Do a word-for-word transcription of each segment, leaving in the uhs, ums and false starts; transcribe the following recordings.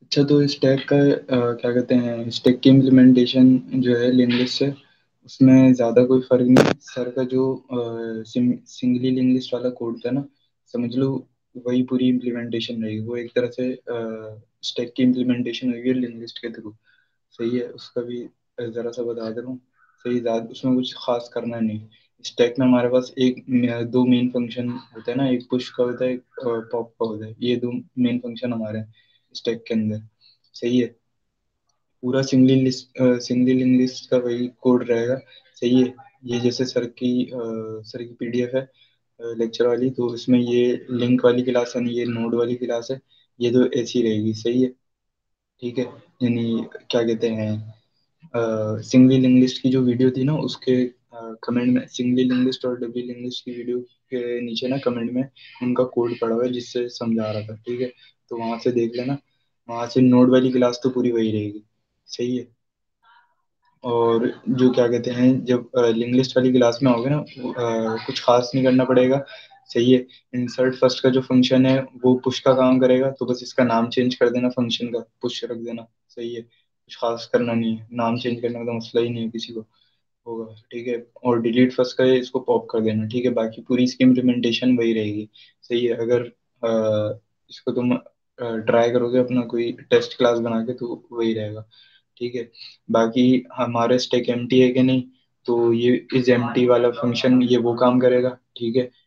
अच्छा, तो स्टैक का अ, क्या कहते हैं, स्टैक की इम्प्लीमेंटेशन जो है लिंग्विस्ट से, उसमें ज़्यादा कोई फ़र्क नहीं है। सर का जो अ, सिंग सिंगली लिंग्विस्ट वाला कोड था ना, समझ लो वही पूरी इम्प्लीमेंटेशन रहेगी। वो एक तरह से अ, स्टैक की इम्प्लीमेंटेशन हुई है लिंग्विस्ट के थ्रू। सही है, उसका भी अ, ज़रा सा बता दे रहा हूँ। सही, ज़्यादा उसमें कुछ खास करना नहीं। स्टैक में हमारे पास एक म- दो मेन फंक्शन होते हैं ना, एक पुश का होता है, एक पॉप का होता है। ये दो मेन फंक्शन हमारे हैं स्टैक के अंदर। सही है, पूरा सिंगली लिस्ट सिंगली लिस्ट का वही कोड रहेगा। सही है। ये जैसे सर की अ, सर की पीडीएफ है लेक्चर वाली, तो इसमें ये लिंक वाली क्लास है, ये नोड वाली क्लास है, ये तो ऐसी रहेगी। सही है। ठीक है। यानी क्या कहते हैं, सिंगली लिंग्विस्ट की जो वीडियो थी ना, उसके कमेंट में सिंगली लिंग्विस्ट और डबली लिंग्विस्ट की वीडियो के नीचे ना कमेंट में उनका कोड पड़ा हुआ है जिससे समझा रहा था। ठीक है, तो वहां से देख लेना। वहां से नोड वाली क्लास तो पूरी वही रहेगी। सही है। और जो क्या कहते हैं, जब लिंग्विस्ट वाली क्लास में आओगे ना, अ, कुछ खास नहीं करना पड़ेगा। सही है। इंसर्ट फर्स्ट का जो फंक्शन है वो पुश का काम करेगा, तो बस इसका नाम चेंज कर देना, फंक्शन का पुश रख देना। सही है, कुछ खास करना नहीं है, नाम चेंज करने का तो मसला ही नहीं है किसी को होगा। ठीक है। और डिलीट फर्स्ट का है, इसको पॉप कर देना। ठीक है, बाकी पूरी इसकी इम्प्लीमेंटेशन वही रहेगी। सही है। अगर अ, इसको तुम ट्राई करोगे अपना कोई टेस्ट क्लास बना के, तो वही रहेगा। ठीक है। बाकी हमारे स्टैक एम्प्टी है कि नहीं, तो ये इस एम्प्टी वाला फंक्शन ये वो काम करेगा। ठीक है,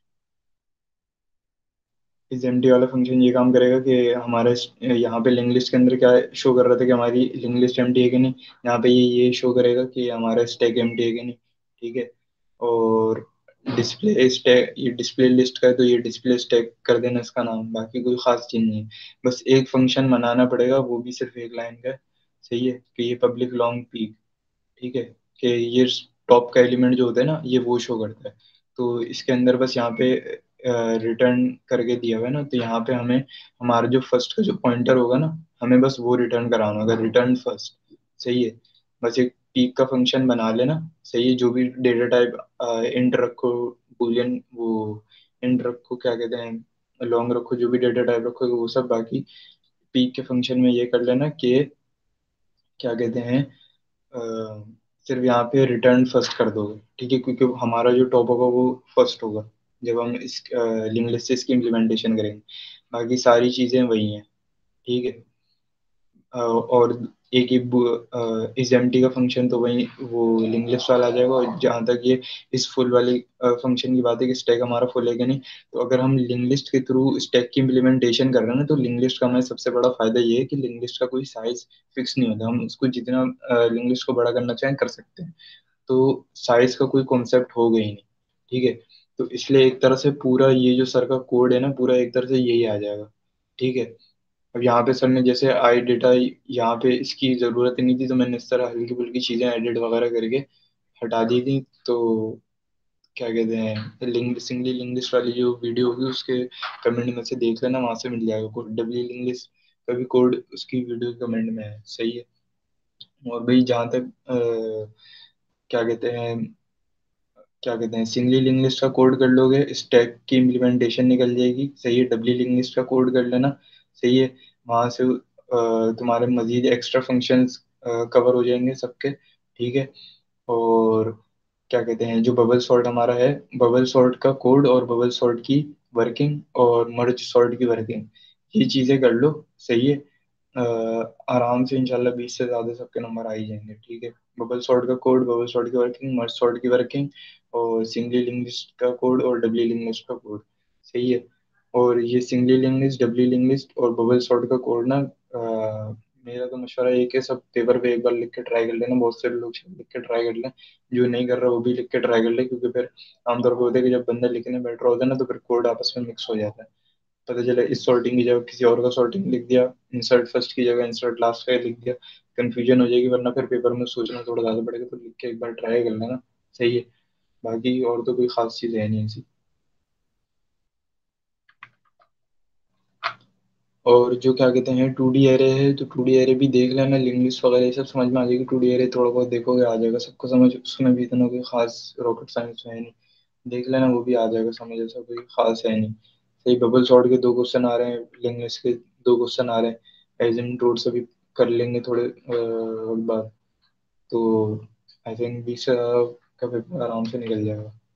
इस एम्प्टी वाला फंक्शन ये काम करेगा कि हमारे स- यहाँ पे लिंक लिस्ट के अंदर क्या शो कर रहा था कि हमारी लिंक लिस्ट एम्प्टी है कि नहीं, यहाँ पे ये ये शो करेगा कि हमारा स्टैक एम्प्टी है कि नहीं। ठीक है। और डिस्प्ले स्टैक, ये डिस्प्ले लिस्ट का है तो ये डिस्प्ले स्टैक कर देना इसका नाम। बाकी कोई खास चीज नहीं है, बस एक फंक्शन बनाना पड़ेगा, वो भी सिर्फ एक लाइन का है। सही है, कि ये पब्लिक लॉन्ग पीक। ठीक है, कि ये टॉप का एलिमेंट जो होता है ना, ये वो शो करता है। तो इसके अंदर बस यहाँ पे रिटर्न करके दिया हुआ है ना, तो यहाँ पे हमें हमारा जो फर्स्ट का जो पॉइंटर होगा ना, हमें बस वो रिटर्न कराना होगा, रिटर्न फर्स्ट। सही है। बस एक पीक का फंक्शन बना लेना। सही है, जो भी डेटा टाइप इंट रखो, बूलियन वो इंट रखो, क्या कहते हैं, लॉन्ग रखो, जो भी डेटा टाइप रखो वो सब। बाकी पीक के फंक्शन में ये कर लेना कि क्या कहते हैं, अ, सिर्फ यहाँ पे रिटर्न फर्स्ट कर दोगे। ठीक है, क्योंकि हमारा जो टॉप होगा वो फर्स्ट होगा जब हम इस लिंक लिस्ट से इसकी इम्प्लीमेंटेशन करेंगे। बाकी सारी चीज़ें वही हैं। ठीक है। अ, और एक ही इस एम्प्टी का फंक्शन तो वही वो लिंक लिस्ट वाला आ जाएगा। और जहाँ तक ये इस फुल वाली फंक्शन की बात है कि स्टैक हमारा फुल है कि नहीं, तो अगर हम लिंक लिस्ट के थ्रू स्टैक की इम्प्लीमेंटेशन कर रहे हैं ना, तो लिंक लिस्ट का हमें सबसे बड़ा फायदा ये है कि लिंक लिस्ट का कोई साइज फिक्स नहीं होता, हम उसको जितना लिंक लिस्ट को बड़ा करना चाहें कर सकते हैं। तो साइज का कोई कॉन्सेप्ट होगा ही नहीं। ठीक है। तो इसलिए एक तरह से पूरा ये जो सर का कोड है ना, पूरा एक तरह से यही आ जाएगा। ठीक है। अब यहाँ पे सर ने जैसे आई डेटा, यहाँ पे इसकी ज़रूरत ही नहीं थी, तो मैंने इस तरह हल्की फुल्की चीज़ें एडिट वगैरह करके हटा दी थी। तो क्या कहते हैं, लिंक सिंगली लिंक लिस्ट वाली जो वीडियो होगी उसके कमेंट में से देख लेना, वहां से मिल जाएगा कोड। डब्ल्यू लिंक लिस्ट का भी कोड उसकी वीडियो के कमेंट में है। सही है। और भाई जहाँ तक अ, क्या कहते हैं, क्या कहते हैं, सिंगली लिंक लिस्ट का कोड कर लोगे, स्टैक की इम्प्लीमेंटेशन निकल जाएगी। सही है, डबली लिंक लिस्ट का कोड कर लेना। सही है, वहां से अ, तुम्हारे मजीद एक्स्ट्रा फंक्शंस कवर हो जाएंगे सबके। ठीक है। और क्या कहते हैं, जो बबल सॉर्ट हमारा है, बबल सॉर्ट का कोड और बबल सॉर्ट की वर्किंग और मर्ज सॉर्ट की वर्किंग, ये चीज़ें कर लो। सही है। अ, आराम से इंशाल्लाह बीस से ज़्यादा सबके नंबर आ ही जाएंगे। ठीक है, बबल सॉर्ट का कोड, बबल सॉर्ट की वर्किंग, मर्ज सॉर्ट की वर्किंग, और सिंगली लिंग्विस्ट का कोड और डबली लिंग्विस्ट का कोड। सही है। और ये सिंगली लिंग्विस्ट, डबली लिंग्विस्ट और बबल सॉर्ट का कोड ना, अ, मेरा तो मशवरा ये है कि सब पेपर पे एक बार लिख के ट्राई कर लेना। बहुत सारे लोग शायद लिख के ट्राई कर लें, जो नहीं कर रहा वो भी लिख के ट्राई कर ले, क्योंकि फिर आमतौर पर होता है कि जब बंदा लिखने बैठ रहा होता है ना, तो फिर कोड आपस में मिक्स हो जाता है। पता चला इस सॉर्टिंग की जगह किसी और का सॉर्टिंग लिख दिया, इंसर्ट फर्स्ट की जगह इंसर्ट लास्ट का लिख दिया, कंफ्यूजन हो जाएगी। वरना फिर पेपर में सोचना थोड़ा ज्यादा पड़ेगा, तो लिख के एक बार ट्राई कर लेना। सही है। बाकी और तो कोई खास चीज है नहीं ऐसी। और जो क्या कहते हैं, टू डी एरे है, तो टू डी एरे भी देख लेना, लिंग्विस्ट वगैरह ये सब समझ में आ जाएगी। टू डी एरे थोड़ा बहुत देखोगे आ जाएगा सबको समझ, उसमें भी इतना कोई खास रॉकेट साइंस है नहीं। देख लेना, वो भी आ जाएगा समझ, ऐसा कोई खास है नहीं। सही, बबल सॉर्ट के दो क्वेश्चन आ रहे हैं, लिंग्विस्ट के दो क्वेश्चन आ रहे हैं। एजेंट रोड से भी कर लेंगे थोड़े अ, वक्त बाद। तो आई थिंक बीस का पेपर आराम से निकल जाएगा।